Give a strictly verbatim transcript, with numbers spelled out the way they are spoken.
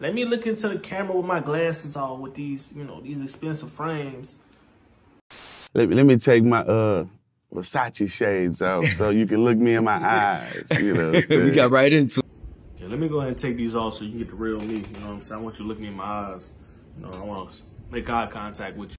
Let me look into the camera with my glasses on with these, you know, these expensive frames. Let me, let me take my uh Versace shades off so you can look me in my eyes. You know what I'm saying? We got right into it. Yeah, let me go ahead and take these off so you can get the real me. You know what I'm saying? I want you to look me in my eyes. You know, I want to make eye contact with you.